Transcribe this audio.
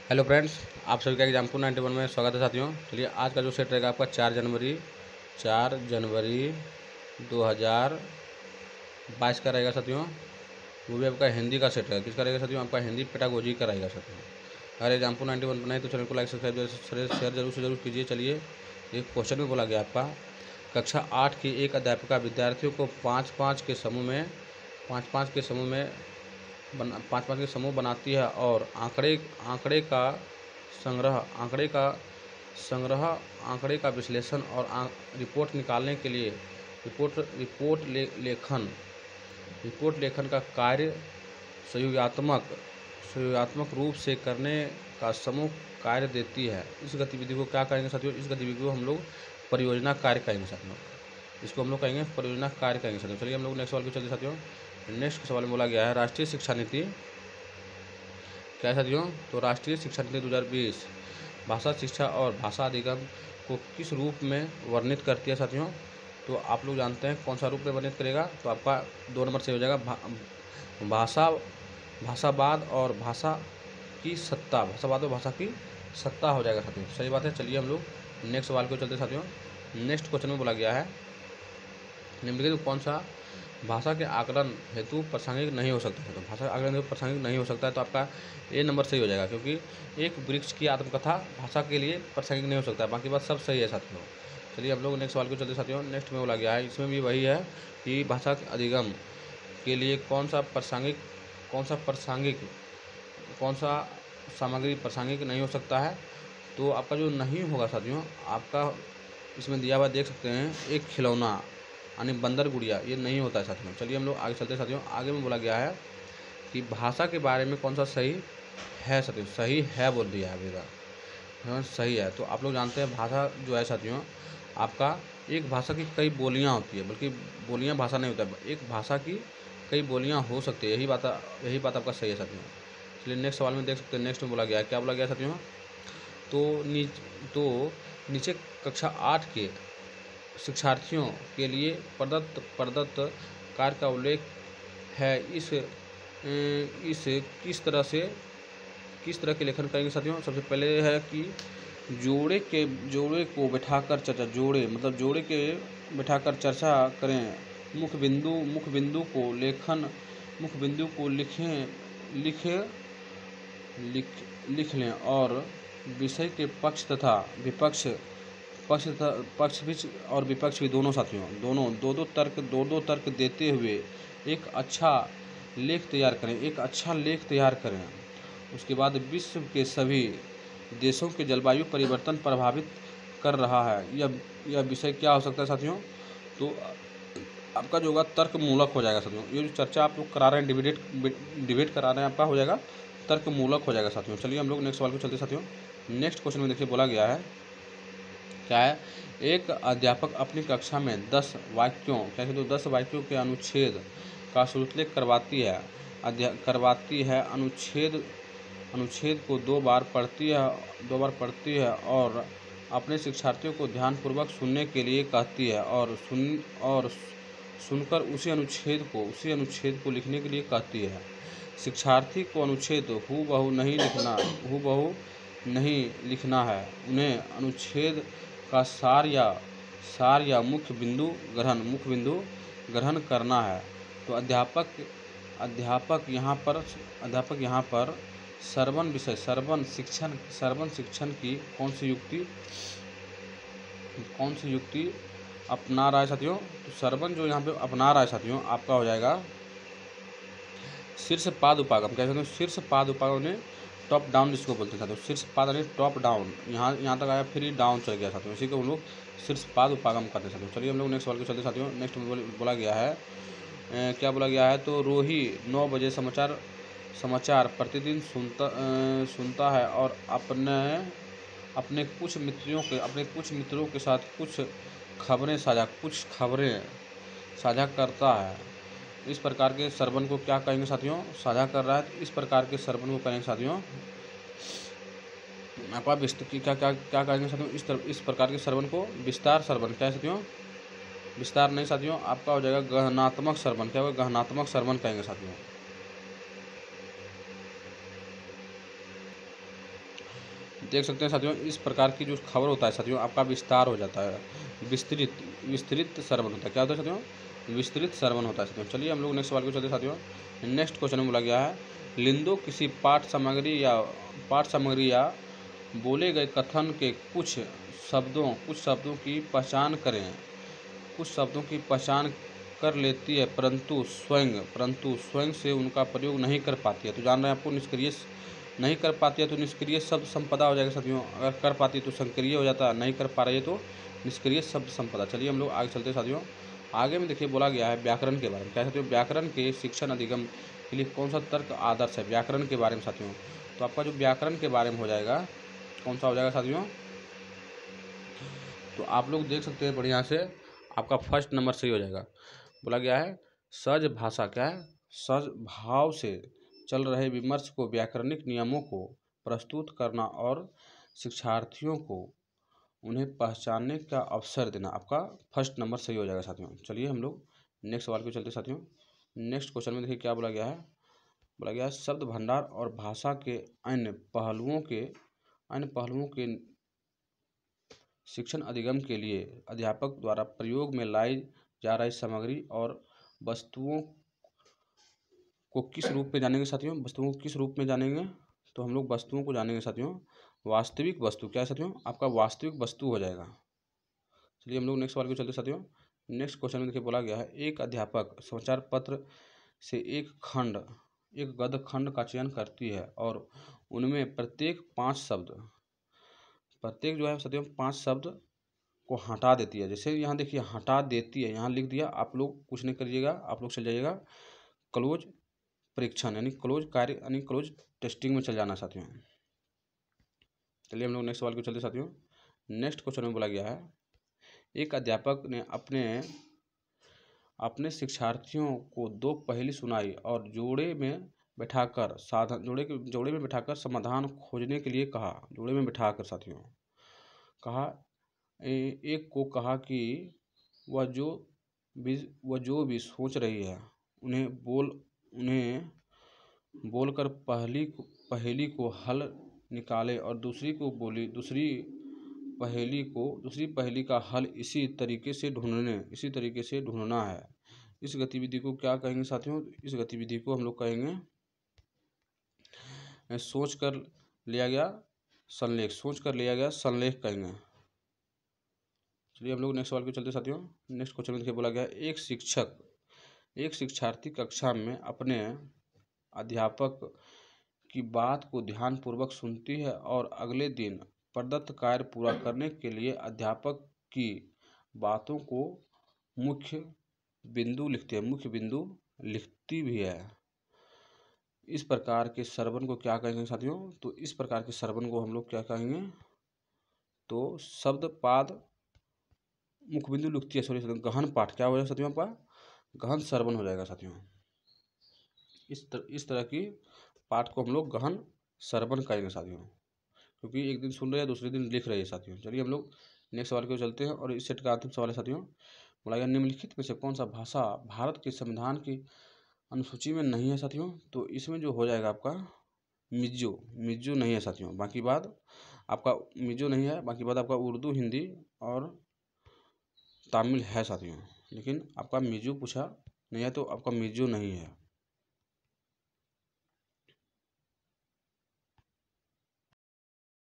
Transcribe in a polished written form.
Hello friends, आप सभी का एग्जाम 91 में स्वागत है साथियों। चलिए आज का जो सेट रहेगा आपका 4 जनवरी 2022 का रहेगा साथियों। वो भी आपका हिंदी का सेट रहेगा। किसका रहेगा साथियों? आपका हिंदी पेडागोजी का रहेगा साथियों। अगर एग्जाम 91 बनाए तो चैनल को लाइक सब्सक्राइब शेयर जरूर से जरूर कीजिए। चलिए एक क्वेश्चन में बोला गया आपका कक्षा 8 की एक अध्यापिका विद्यार्थियों को पाँच पाँच के समूह बनाती है और संग्रह आंकड़े का विश्लेषण और रिपोर्ट निकालने के लिए रिपोर्ट लेखन का कार्य सहयोगात्मक रूप से करने का समूह कार्य देती है। इस गतिविधि को क्या कहेंगे साथियों? इस गतिविधि को हम लोग परियोजना कार्य कहेंगे साथियों। इसको हम लोग कहेंगे परियोजना कार्य कहेंगे साथियों। चलिए हम लोग नेक्स्ट सवाल को चलते साथियों। नेक्स्ट सवाल में बोला गया है राष्ट्रीय शिक्षा नीति क्या है साथियों? तो राष्ट्रीय शिक्षा नीति 2020 भाषा शिक्षा और भाषा अधिगम को किस रूप में वर्णित करती है साथियों? तो आप लोग जानते हैं कौन सा रूप में वर्णित करेगा। तो आपका 2 नंबर से हो जाएगा भाषावाद और भाषा की सत्ता हो जाएगा साथियों। सही बात है। चलिए हम लोग नेक्स्ट सवाल को चलते साथियों। नेक्स्ट क्वेश्चन में बोला गया है निम्नलिखित कौन सा भाषा के आकलन हेतु प्रासंगिक नहीं हो सकता है? तो भाषा आकलन हेतु प्रासंगिक नहीं हो सकता है तो आपका ए नंबर सही हो जाएगा, क्योंकि एक वृक्ष की आत्मकथा भाषा के लिए प्रासंगिक नहीं हो सकता है। बाकी बात सब सही है साथियों। चलिए हम लोग नेक्स्ट सवाल को चलते साथियों। नेक्स्ट में बोला गया है, इसमें भी वही है कि भाषा के अधिगम के लिए कौन सा सामग्री प्रासंगिक नहीं हो सकता है। तो आपका जो नहीं होगा साथियों, आपका इसमें दिया हुआ देख सकते हैं एक खिलौना यानी बंदर गुड़िया, ये नहीं होता है साथियों। चलिए हम लोग आगे चलते साथियों। आगे में बोला गया है कि भाषा के बारे में कौन सा सही है साथियों? सही है बोल दिया है अभी सही है। तो आप लोग जानते हैं भाषा जो है साथियों, आपका एक भाषा की कई बोलियां होती है, बल्कि बोलियां भाषा नहीं होता है, एक भाषा की कई बोलियां हो सकती है। यही बात आपका सही है साथियों। चलिए नेक्स्ट सवाल में देख सकते हैं। नेक्स्ट में बोला गया है, क्या बोला गया साथियों? तो नीचे कक्षा 8 के शिक्षार्थियों के लिए प्रदत्त कार्य का उल्लेख है। इस किस तरह के लेखन करेंगे साथियों? सबसे पहले है कि जोड़े को बैठाकर चर्चा, जोड़े के बैठाकर चर्चा करें। मुख्य बिंदु को लिख लें और विषय के पक्ष तथा विपक्ष भी दोनों साथियों दो तर्क देते हुए एक अच्छा लेख तैयार करें। उसके बाद विश्व के सभी देशों के जलवायु परिवर्तन प्रभावित कर रहा है। यह विषय क्या हो सकता है साथियों? तो आपका जो होगा तर्क मूलक हो जाएगा साथियों। ये जो चर्चा आप लोग करा रहे हैं, डिबेट करा रहे हैं, आपका हो जाएगा तर्क मूलक हो जाएगा साथियों। चलिए हम लोग नेक्स्ट सवाल को चलते साथियों। नेक्स्ट क्वेश्चन में देखिए बोला गया है, क्या है? एक अध्यापक अपनी कक्षा में 10 वाक्यों के अनुच्छेद का श्रुतलेख करवाती है। अनुच्छेद को 2 बार पढ़ती है और अपने शिक्षार्थियों को ध्यानपूर्वक सुनने के लिए कहती है और सुनकर उसी अनुच्छेद को लिखने के लिए कहती है। शिक्षार्थी को अनुच्छेद हूबहू नहीं लिखना है। उन्हें अनुच्छेद का सार या मुख्य बिंदु ग्रहण करना है। तो अध्यापक यहाँ पर श्रवण शिक्षण की कौन सी युक्ति अपना रहा है साथियों? तो श्रवण जो यहाँ पे अपना रहा है साथियों, आपका हो जाएगा शीर्ष पाद उपागम। क्या कहते हैं? शीर्ष पाद उपागम ने टॉप डाउन जिसको बोलते हैं साथियों। शीर्ष पाद यानी टॉप डाउन, यहाँ तक आया फिर ही डाउन चल गया साथियों। इसी को हम लोग शीर्ष पाद उपागम करते हैं साथियों। चलिए हम लोग नेक्स्ट सवाल को चलते साथियों। नेक्स्ट में बोला गया है, क्या बोला गया है? तो रोही 9 बजे समाचार प्रतिदिन सुनता है और अपने कुछ मित्रों के साथ कुछ खबरें साझा करता है। इस प्रकार के श्रवण को क्या कहेंगे साथियों? साझा कर रहा है, तो इस प्रकार के श्रवण को कहेंगे साथियों आपका क्या कहेंगे साथियों? इस प्रकार के श्रवण को विस्तार श्रवण। क्या है साथियों? विस्तार नहीं साथियों, आपका हो जाएगा गहनात्मक श्रवण। क्या होगा? गहनात्मक श्रवण कहेंगे साथियों। देख सकते हैं साथियों, इस प्रकार की जो खबर होता है साथियों, आपका विस्तार हो जाता है, विस्तृत श्रवण होता है। क्या होता है साथियों? विस्तृत श्रवण होता है साथियों। चलिए हम लोग नेक्स्ट सवाल को चलते हैं साथियों। नेक्स्ट क्वेश्चन में बोला गया है, लिंदो किसी पाठ सामग्री या बोले गए कथन के कुछ शब्दों की पहचान करें। कुछ शब्दों की पहचान कर लेती है परंतु स्वयं से उनका प्रयोग नहीं कर पाती है। तो जान रहे हैं आपको, निष्क्रिय नहीं कर पाती है तो निष्क्रिय शब्द संपदा हो जाएगा साथियों। अगर कर पाती है तो सक्रिय हो जाता है, नहीं कर पा रही है तो निष्क्रिय शब्द संपदा। चलिए हम लोग आगे चलते हैं साथियों। आगे में देखिए बोला गया है व्याकरण के बारे में। क्या साथियों? व्याकरण के शिक्षण अधिगम के लिए कौन सा तर्क आदर्श है? व्याकरण के बारे में साथियों। तो आपका जो व्याकरण के बारे में हो जाएगा, कौन सा हो जाएगा साथियों? तो आप लोग देख सकते हैं बढ़िया से, आपका फर्स्ट नंबर सही हो जाएगा। बोला गया है सहज भाषा। क्या है? सहज भाव से चल रहे विमर्श को व्याकरणिक नियमों को प्रस्तुत करना और शिक्षार्थियों को उन्हें पहचानने का अवसर देना। आपका फर्स्ट नंबर सही हो जाएगा साथियों। चलिए हम लोग नेक्स्ट सवाल को चलते साथियों। नेक्स्ट क्वेश्चन में देखिए क्या बोला गया है। बोला गया है शब्द भंडार और भाषा के अन्य पहलुओं के शिक्षण अधिगम के लिए अध्यापक द्वारा प्रयोग में लाई जा रही सामग्री और वस्तुओं को किस रूप में जानेंगे साथियों? वस्तुओं को किस रूप में जानेंगे? तो हम लोग वस्तुओं को जानेंगे साथियों वास्तविक वस्तु। क्या है साथियों? आपका वास्तविक वस्तु हो जाएगा। चलिए हम लोग नेक्स्ट सवाल को चलते साथियों। नेक्स्ट क्वेश्चन में देखिए बोला गया है एक अध्यापक समाचार पत्र से एक गद्य खंड का चयन करती है और उनमें प्रत्येक जो है साथियों 5 शब्द को हटा देती है। जैसे यहाँ देखिए हटा देती है, यहाँ लिख दिया, आप लोग कुछ नहीं करिएगा, आप लोग चल जाइएगा क्लोज परीक्षण यानी क्लोज कार्य यानी क्लोज टेस्टिंग में चल जाना साथियों। चलिए हम लोग नेक्स्ट सवाल को चलते साथियों। नेक्स्ट क्वेश्चन में बोला गया है एक अध्यापक ने अपने शिक्षार्थियों को 2 पहेली सुनाई और जोड़े में बैठाकर समाधान खोजने के लिए कहा। जोड़े में बैठाकर साथियों कहा। एक को कहा कि वह जो भी सोच रही है उन्हें बोलकर पहेली को हल निकाले और दूसरी पहेली का हल इसी तरीके से ढूंढना है। इस गतिविधि को क्या कहेंगे साथियों? इस गतिविधि को हम लोग कहेंगे सोच कर लिया गया संलेख कहेंगे। चलिए हम लोग नेक्स्ट सवाल को चलते साथियों। नेक्स्ट क्वेश्चन में देखिए बोला गया एक शिक्षार्थी कक्षा में अपने अध्यापक की बात को ध्यानपूर्वक सुनती है और अगले दिन प्रदत्त कार्य पूरा करने के लिए अध्यापक की बातों को मुख्य बिंदु लिखती भी है। इस प्रकार के श्रवण को क्या कहेंगे साथियों? तो इस प्रकार के श्रवण को हम लोग क्या कहेंगे? तो शब्द पाद मुख्य बिंदु लिखती है, सॉरी गहन पाठ क्या हो जाएगा साथियों? आपका गहन श्रवण हो जाएगा साथियों। इस तरह की पाठ को हम लोग गहन श्रवण करेंगे साथियों, क्योंकि एक दिन सुन रहे हैं दूसरे दिन लिख रहे हैं साथियों। चलिए हम लोग नेक्स्ट सवाल को चलते हैं और इस सेट का अंतिम सवाल है साथियों। बोला गया निम्नलिखित में से कौन सा भाषा भारत के संविधान की अनुसूची में नहीं है साथियों? तो इसमें जो हो जाएगा आपका मिज्जो नहीं है साथियों। बाकी बाद आपका मिज्जो नहीं है, बाकी बाद आपका उर्दू, हिंदी और तमिल है साथियों। लेकिन आपका मिज्जो पूछा नहीं है तो आपका मिज्जो नहीं है।